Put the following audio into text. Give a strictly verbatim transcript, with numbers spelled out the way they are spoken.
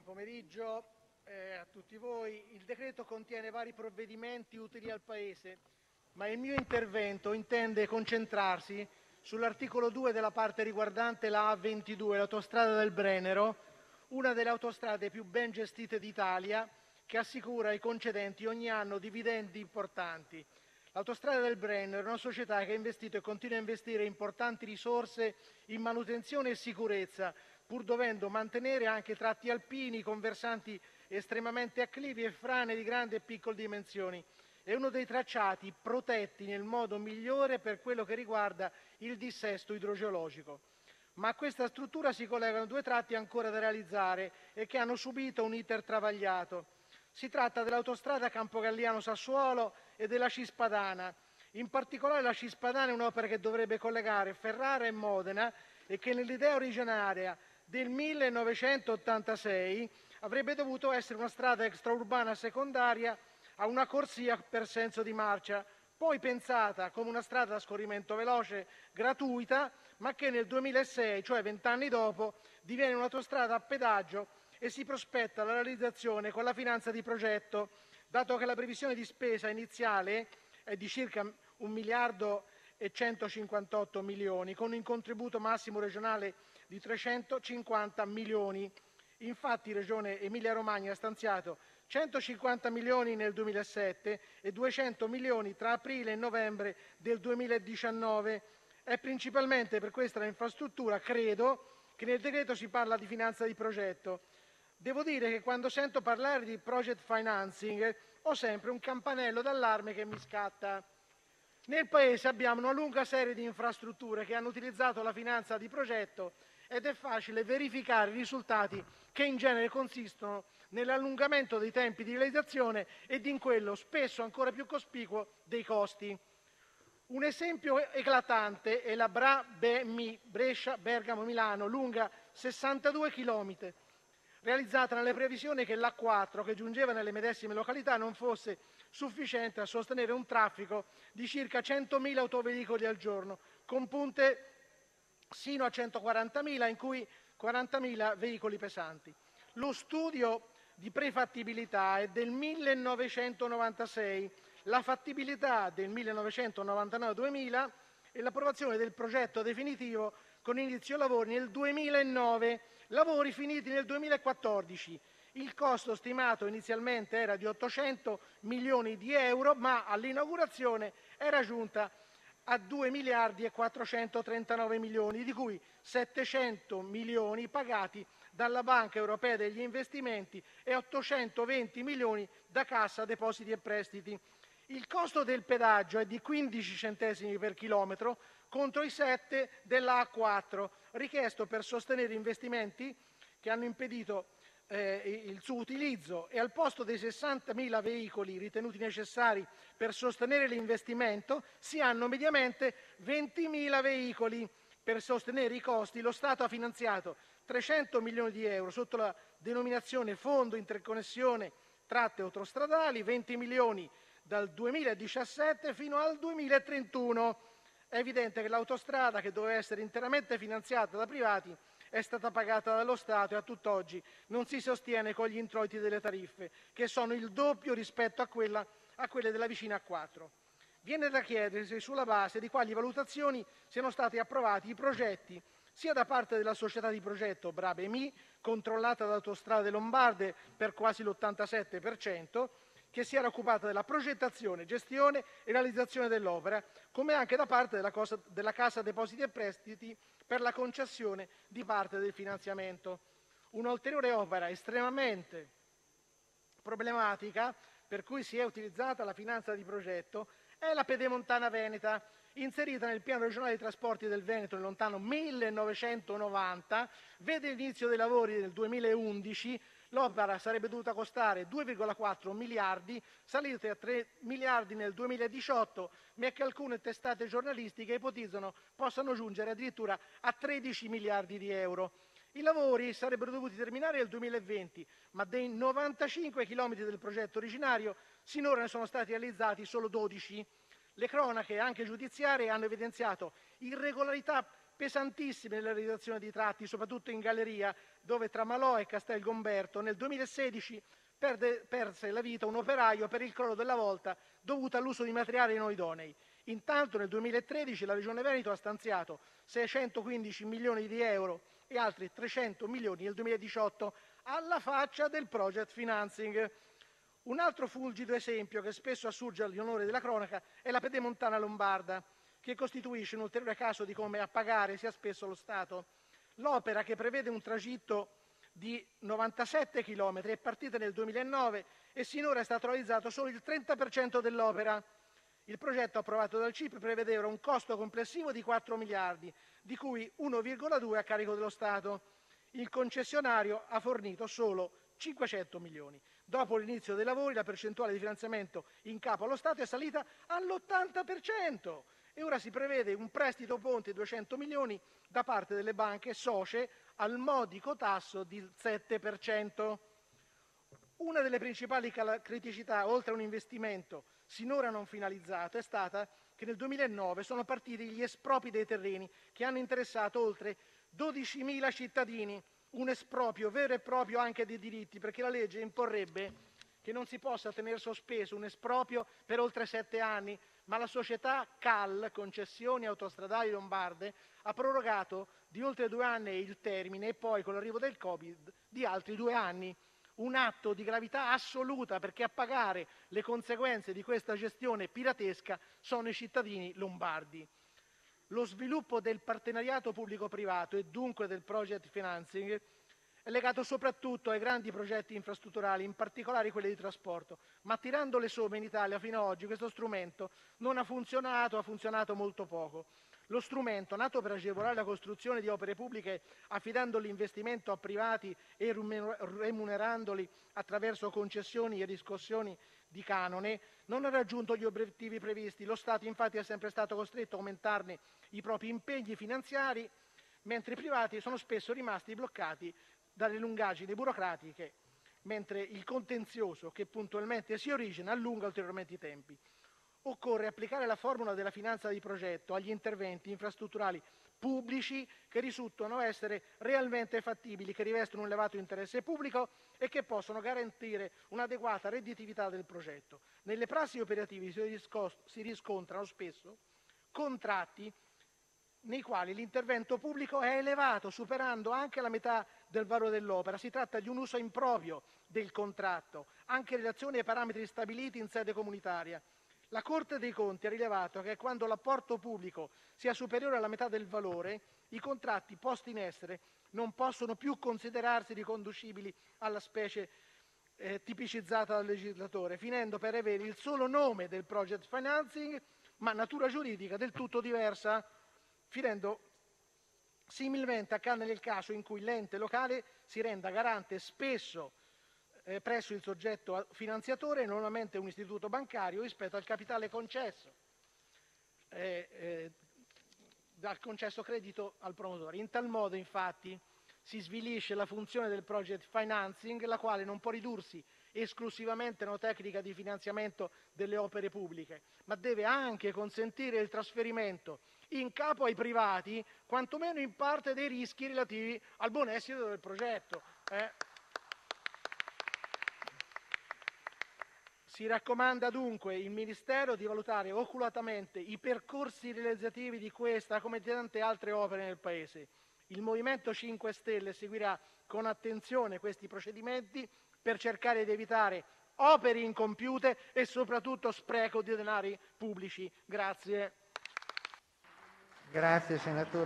pomeriggio eh, a tutti voi. Il decreto contiene vari provvedimenti utili al Paese, ma il mio intervento intende concentrarsi sull'articolo due della parte riguardante la A ventidue, l'autostrada del Brennero, una delle autostrade più ben gestite d'Italia, che assicura ai concedenti ogni anno dividendi importanti. L'autostrada del Brennero è una società che ha investito e continua a investire importanti risorse in manutenzione e sicurezza, pur dovendo mantenere anche tratti alpini con versanti estremamente acclivi e frane di grandi e piccole dimensioni. È uno dei tracciati protetti nel modo migliore per quello che riguarda il dissesto idrogeologico. Ma a questa struttura si collegano due tratti ancora da realizzare e che hanno subito un iter travagliato. Si tratta dell'autostrada Campogalliano-Sassuolo e della Cispadana. In particolare la Cispadana è un'opera che dovrebbe collegare Ferrara e Modena e che nell'idea originaria del millenovecentottantasei avrebbe dovuto essere una strada extraurbana secondaria a una corsia per senso di marcia, poi pensata come una strada a scorrimento veloce gratuita, ma che nel duemilasei, cioè vent'anni dopo, diviene un'autostrada a pedaggio e si prospetta la realizzazione con la finanza di progetto, dato che la previsione di spesa iniziale è di circa un miliardo e centocinquantotto milioni, con un contributo massimo regionale di trecentocinquanta milioni. Infatti Regione Emilia-Romagna ha stanziato centocinquanta milioni nel duemilasette e duecento milioni tra aprile e novembre del duemiladiciannove. È principalmente per questa infrastruttura, credo, che nel decreto si parla di finanza di progetto. Devo dire che quando sento parlare di project financing ho sempre un campanello d'allarme che mi scatta. Nel Paese abbiamo una lunga serie di infrastrutture che hanno utilizzato la finanza di progetto ed è facile verificare i risultati che in genere consistono nell'allungamento dei tempi di realizzazione ed in quello spesso ancora più cospicuo dei costi. Un esempio eclatante è la B R A B M I Brescia-Bergamo-Milano, lunga sessantadue chilometri, realizzata nelle previsioni che l'A quattro che giungeva nelle medesime località non fosse sufficiente a sostenere un traffico di circa centomila autoveicoli al giorno, con punte sino a centoquarantamila, in cui quarantamila veicoli pesanti. Lo studio di prefattibilità è del millenovecentonovantasei, la fattibilità del millenovecentonovantanove duemila e l'approvazione del progetto definitivo con inizio lavori nel duemilanove, lavori finiti nel duemilaquattordici. Il costo stimato inizialmente era di ottocento milioni di euro, ma all'inaugurazione era giunta a due miliardi e quattrocentotrentanove milioni, di cui settecento milioni pagati dalla Banca Europea degli Investimenti e ottocentoventi milioni da Cassa Depositi e Prestiti. Il costo del pedaggio è di quindici centesimi per chilometro contro i sette della A quattro, richiesto per sostenere investimenti che hanno impedito eh, il suo utilizzo, e al posto dei sessantamila veicoli ritenuti necessari per sostenere l'investimento si hanno mediamente ventimila veicoli. Per sostenere i costi lo Stato ha finanziato trecento milioni di euro sotto la denominazione Fondo Interconnessione Tratte Autostradali, venti milioni dal duemiladiciassette fino al duemilatrentuno. È evidente che l'autostrada, che doveva essere interamente finanziata da privati, è stata pagata dallo Stato e a tutt'oggi non si sostiene con gli introiti delle tariffe, che sono il doppio rispetto a, quella, a quelle della vicina A quattro. Viene da chiedersi sulla base di quali valutazioni siano stati approvati i progetti, sia da parte della società di progetto B R A B M I, controllata da Autostrade Lombarde per quasi l'ottantasette per cento, che si era occupata della progettazione, gestione e realizzazione dell'opera, come anche da parte della, cosa, della Cassa Depositi e Prestiti per la concessione di parte del finanziamento. Un'ulteriore opera estremamente problematica per cui si è utilizzata la finanza di progetto è la Pedemontana Veneta, inserita nel piano regionale dei trasporti del Veneto nel lontano millenovecentonovanta, vede l'inizio dei lavori nel duemilaundici. L'opera sarebbe dovuta costare due virgola quattro miliardi, salite a tre miliardi nel duemiladiciotto, ma che alcune testate giornalistiche ipotizzano possano giungere addirittura a tredici miliardi di euro. I lavori sarebbero dovuti terminare nel duemilaventi, ma dei novantacinque chilometri del progetto originario sinora ne sono stati realizzati solo dodici. Le cronache, anche giudiziarie, hanno evidenziato irregolarità pesantissime nella realizzazione di tratti, soprattutto in galleria, dove tra Malò e Castelgomberto nel duemilasedici perde, perse la vita un operaio per il crollo della volta dovuto all'uso di materiali non idonei. Intanto nel duemilatredici la Regione Veneto ha stanziato seicentoquindici milioni di euro e altri trecento milioni nel duemiladiciotto, alla faccia del project financing. Un altro fulgido esempio che spesso assurge agli onori della cronaca è la pedemontana lombarda, che costituisce un ulteriore caso di come a pagare sia spesso lo Stato. L'opera, che prevede un tragitto di novantasette chilometri, è partita nel duemilanove e sinora è stato realizzato solo il trenta per cento dell'opera. Il progetto approvato dal C I P prevedeva un costo complessivo di quattro miliardi, di cui uno virgola due a carico dello Stato. Il concessionario ha fornito solo cinquecento milioni. Dopo l'inizio dei lavori, la percentuale di finanziamento in capo allo Stato è salita all'ottanta per cento e ora si prevede un prestito ponte di duecento milioni da parte delle banche socie al modico tasso del sette per cento. Una delle principali criticità, oltre a un investimento sinora non finalizzato, è stata che nel duemilanove sono partiti gli espropri dei terreni che hanno interessato oltre dodicimila cittadini. Un esproprio vero e proprio anche dei diritti, perché la legge imporrebbe che non si possa tenere sospeso un esproprio per oltre sette anni, ma la società C A L, Concessioni Autostradali Lombarde, ha prorogato di oltre due anni il termine e poi, con l'arrivo del Covid, di altri due anni. Un atto di gravità assoluta, perché a pagare le conseguenze di questa gestione piratesca sono i cittadini lombardi. Lo sviluppo del partenariato pubblico-privato e dunque del project financing è legato soprattutto ai grandi progetti infrastrutturali, in particolare quelli di trasporto, ma tirando le somme in Italia fino ad oggi questo strumento non ha funzionato, ha funzionato molto poco. Lo strumento, nato per agevolare la costruzione di opere pubbliche affidando l'investimento a privati e remunerandoli attraverso concessioni e riscossioni di canone, non ha raggiunto gli obiettivi previsti. Lo Stato infatti è sempre stato costretto a aumentarne i propri impegni finanziari, mentre i privati sono spesso rimasti bloccati dalle lungaggini burocratiche, mentre il contenzioso che puntualmente si origina allunga ulteriormente i tempi. Occorre applicare la formula della finanza di progetto agli interventi infrastrutturali pubblici che risultano essere realmente fattibili, che rivestono un elevato interesse pubblico e che possono garantire un'adeguata redditività del progetto. Nelle prassi operative si riscontrano spesso contratti nei quali l'intervento pubblico è elevato, superando anche la metà del valore dell'opera. Si tratta di un uso improprio del contratto, anche in relazione ai parametri stabiliti in sede comunitaria. La Corte dei conti ha rilevato che quando l'apporto pubblico sia superiore alla metà del valore, i contratti posti in essere non possono più considerarsi riconducibili alla specie eh, tipicizzata dal legislatore, finendo per avere il solo nome del project financing, ma natura giuridica del tutto diversa, finendo similmente accade nel caso in cui l'ente locale si renda garante spesso eh, presso il soggetto finanziatore, normalmente un istituto bancario, rispetto al capitale concesso, eh, eh, dal concesso credito al promotore. In tal modo, infatti, si svilisce la funzione del project financing, la quale non può ridursi esclusivamente a una tecnica di finanziamento delle opere pubbliche, ma deve anche consentire il trasferimento in capo ai privati, quantomeno in parte, dei rischi relativi al buon esito del progetto. Eh. Si raccomanda dunque il Ministero di valutare oculatamente i percorsi realizzativi di questa, come di tante altre opere nel Paese. Il Movimento cinque Stelle seguirà con attenzione questi procedimenti per cercare di evitare opere incompiute e soprattutto spreco di denari pubblici. Grazie. Grazie senatore.